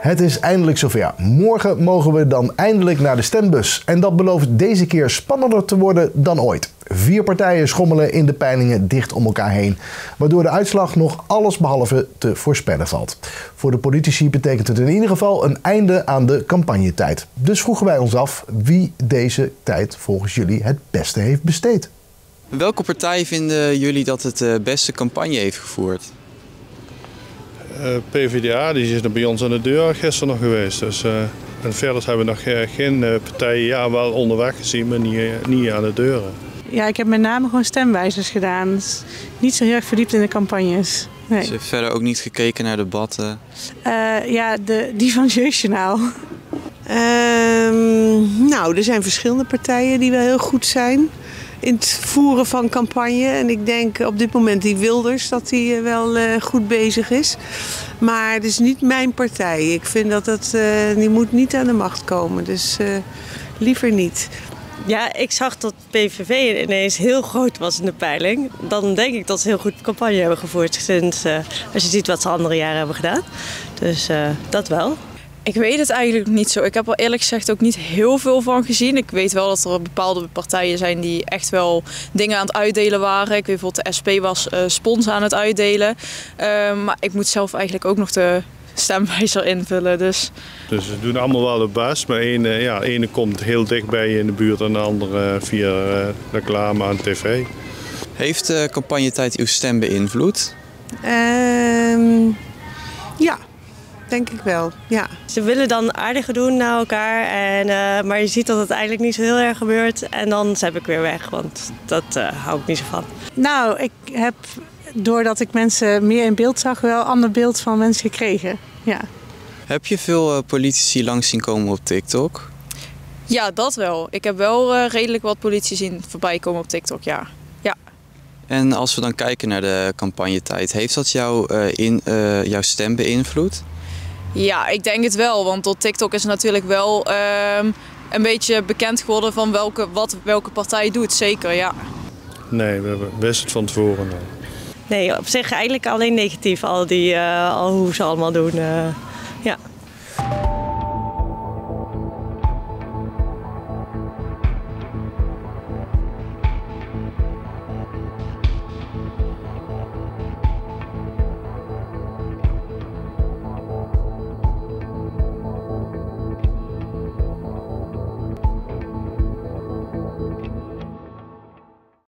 Het is eindelijk zover. Morgen mogen we dan eindelijk naar de stembus. En dat belooft deze keer spannender te worden dan ooit. 4 partijen schommelen in de peilingen dicht om elkaar heen, waardoor de uitslag nog allesbehalve te voorspellen valt. Voor de politici betekent het in ieder geval een einde aan de campagnetijd. Dus vroegen wij ons af wie deze tijd volgens jullie het beste heeft besteed. Welke partij vinden jullie dat het beste campagne heeft gevoerd? PvdA, die is er bij ons aan de deur gisteren nog geweest. Dus, en verder hebben we nog geen partijen, ja, wel onderweg gezien, maar niet aan de deuren. Ja, ik heb met name gewoon stemwijzers gedaan. Dus niet zo heel erg verdiept in de campagnes. Nee. Ze heeft verder ook niet gekeken naar debatten? Ja, die van Jeugdjournaal. Nou, er zijn verschillende partijen die wel heel goed zijn in het voeren van campagne. En ik denk op dit moment die Wilders, dat hij wel goed bezig is. Maar het is niet mijn partij. Ik vind dat die moet niet aan de macht komen. Dus liever niet. Ja, ik zag dat PVV ineens heel groot was in de peiling. Dan denk ik dat ze heel goed campagne hebben gevoerd sinds, als je ziet wat ze andere jaren hebben gedaan. Dus dat wel. Ik weet het eigenlijk niet zo. Ik heb er eerlijk gezegd ook niet heel veel van gezien. Ik weet wel dat er bepaalde partijen zijn die echt wel dingen aan het uitdelen waren. Ik weet bijvoorbeeld de SP was spons aan het uitdelen. Maar ik moet zelf eigenlijk ook nog de stemwijzer invullen. Dus ze doen allemaal wel hun best. Maar de ene komt heel dichtbij je in de buurt en de andere via reclame aan tv. Heeft de campagnetijd uw stem beïnvloed? Ja. Denk ik wel, ja. Ze willen dan aardiger doen naar elkaar, maar je ziet dat het eigenlijk niet zo heel erg gebeurt. En dan zet ik weer weg, want dat hou ik niet zo van. Nou, ik heb, doordat ik mensen meer in beeld zag, wel een ander beeld van mensen gekregen. Ja. Heb je veel politici langs zien komen op TikTok? ja, dat wel. Ik heb wel redelijk wat politici zien voorbij komen op TikTok, ja. En als we dan kijken naar de campagnetijd, heeft dat jouw stem beïnvloed? Ja, ik denk het wel, want door TikTok is natuurlijk wel een beetje bekend geworden van welke partij doet, zeker, ja. Nee, we wisten het van tevoren al. Nee, op zich eigenlijk alleen negatief, al hoe ze allemaal doen, ja.